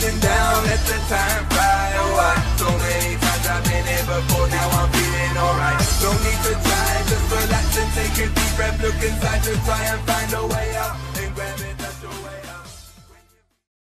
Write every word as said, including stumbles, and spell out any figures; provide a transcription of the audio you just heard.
feeling down, let the time fly away. So many times I've been here before, now I'm feeling alright. No need to try, just relax and take a deep breath. Look inside to try and find a way out.